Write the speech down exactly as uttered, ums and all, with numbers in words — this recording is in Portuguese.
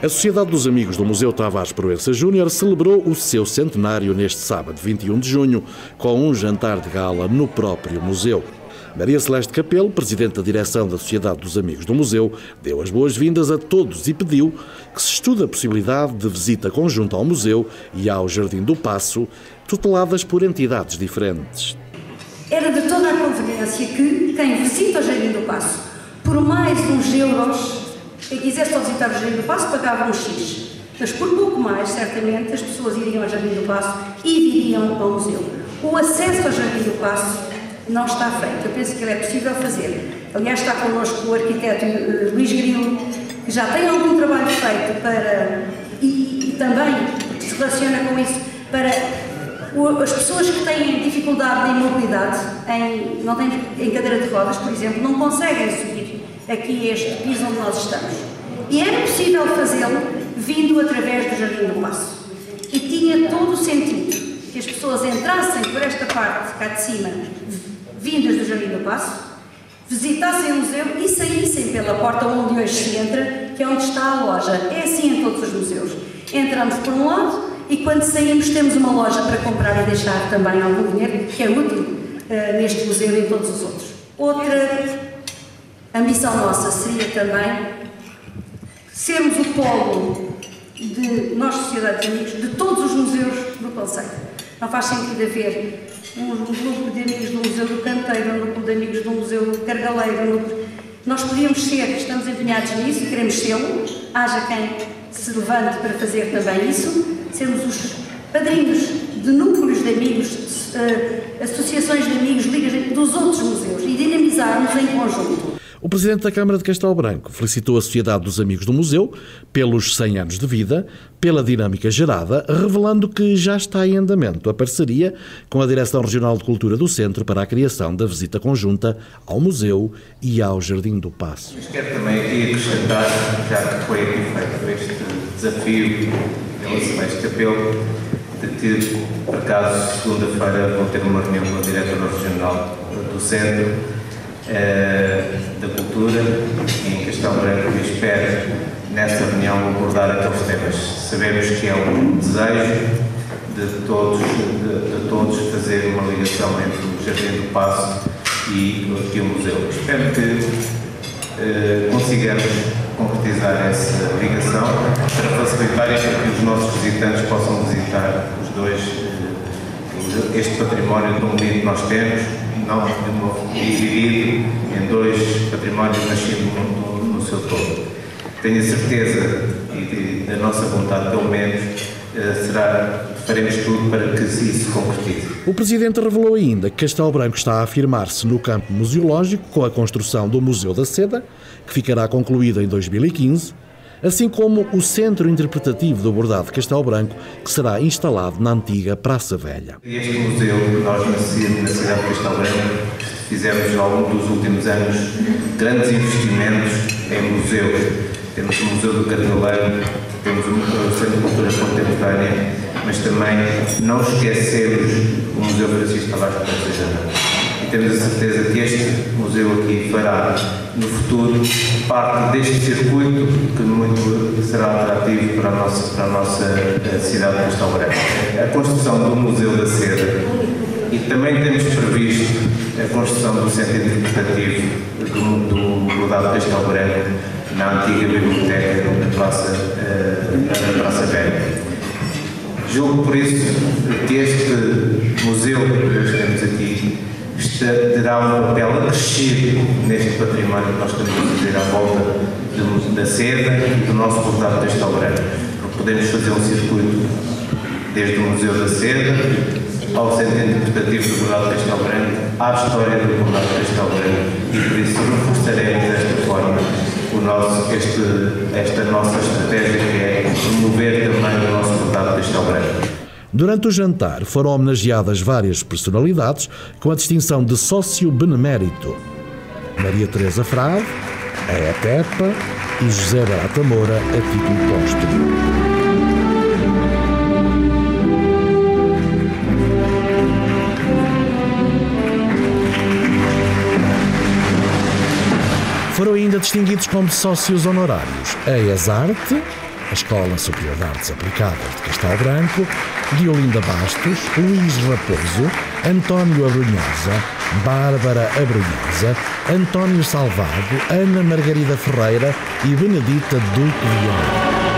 A Sociedade dos Amigos do Museu Tavares Proença Júnior celebrou o seu centenário neste sábado, vinte e um de junho, com um jantar de gala no próprio museu. Maria Celeste Capelo, presidente da direção da Sociedade dos Amigos do Museu, deu as boas-vindas a todos e pediu que se estude a possibilidade de visita conjunta ao museu e ao Jardim do Paço, tuteladas por entidades diferentes. Era de toda a conveniência que quem visita o Jardim do Paço, por mais uns euros, quem quisesse só visitar o Jardim do Paço pagava um X, mas por pouco mais, certamente, as pessoas iriam ao Jardim do Paço e viriam ao museu. O acesso ao Jardim do Paço não está feito, eu penso que ele é possível fazer. Aliás, está connosco o arquiteto uh, Luís Grilo, que já tem algum trabalho feito para, e, e também, que se relaciona com isso, para o, as pessoas que têm dificuldade de mobilidade, em, não têm, em cadeira de rodas, por exemplo, não conseguem subir aqui este piso onde nós estamos. E era possível fazê-lo vindo através do Jardim do Paço. E tinha todo o sentido que as pessoas entrassem por esta parte cá de cima, vindas do Jardim do Paço, visitassem o museu e saíssem pela porta onde hoje se entra, que é onde está a loja. É assim em todos os museus. Entramos por um lado e quando saímos temos uma loja para comprar e deixar também algum dinheiro, que é útil uh, neste museu e em todos os outros. Outra a ambição nossa seria também sermos o polo de nós, Sociedade de Amigos, de todos os museus do concelho. Não faz sentido haver um grupo de amigos do Museu do Canteiro, um grupo de amigos do Museu do Cargaleiro. Um grupo... Nós podíamos ser, estamos empenhados nisso, queremos sê-lo, haja quem se levante para fazer também isso, sermos os padrinhos de núcleos de amigos, uh, associações de amigos, ligas dos outros museus e dinamizarmos em conjunto. O Presidente da Câmara de Castelo Branco felicitou a Sociedade dos Amigos do Museu pelos cem anos de vida, pela dinâmica gerada, revelando que já está em andamento a parceria com a Direção Regional de Cultura do Centro para a criação da visita conjunta ao Museu e ao Jardim do Paço. Mas quero também aqui acrescentar, já que foi aqui feito este desafio pela Celeste Capelo, de que, por acaso, segunda-feira vou ter uma reunião com a Diretora Regional do Centro da Cultura e em Castelo Branco e espero nessa reunião abordar aqueles temas. Sabemos que é um desejo de todos, de, de todos fazer uma ligação entre o Jardim do Paço e, e o museu. Espero que eh, consigamos concretizar essa ligação para facilitar e para que os nossos visitantes possam visitar os dois, eh, este património tão lindo que nós temos, não dividido em dois patrimónios nascidos no, no seu todo. Tenho a certeza, e da nossa vontade pelo menos, será, faremos tudo para que isso se concretize. O Presidente revelou ainda que Castelo Branco está a afirmar-se no campo museológico com a construção do Museu da Seda, que ficará concluído em dois mil e quinze, assim como o Centro Interpretativo do Bordado de Castelo Branco, que será instalado na antiga Praça Velha. Este museu que nós nascemos na cidade de Castelo Branco, fizemos ao longo dos últimos anos grandes investimentos em museus. Temos o Museu do Cargaleiro, temos o Centro de Cultura Contemporânea, mas também não esquecemos o Museu Francisco Tavares Proença. E temos a certeza que este museu aqui fará, no futuro, parte deste circuito que muito será atrativo para a nossa, para a nossa cidade de Castelo Branco. A construção do Museu da Seda e também temos previsto a construção do Centro Interpretativo do, do Bordado de Castelo Branco na antiga biblioteca da Praça, uh, da Praça Velha. Julgo por isso que este museu que hoje temos aqui terá um papel acrescido neste património que nós estamos a fazer à volta de, da seda e do nosso Bordado de Castelo Branco. Podemos fazer um circuito desde o Museu da Seda ao Centro Interpretativo do Bordado de Castelo Branco, à história do Bordado de Castelo Branco, e por isso reforçaremos desta forma o nosso, este, esta nossa estratégia, que é promover também o nosso Bordado de Castelo Branco. Durante o jantar foram homenageadas várias personalidades com a distinção de sócio benemérito. Maria Teresa Frade, a ETEPA e José Barata Moura a título póstumo. Foram ainda distinguidos como sócios honorários a ESARTE, a Escola Superior de Artes Aplicadas de Castelo Branco, Diolinda Bastos, Luís Raposo, António Abrunhosa, Bárbara Abrunhosa, António Salvado, Ana Margarida Ferreira e Benedita Duque Viana.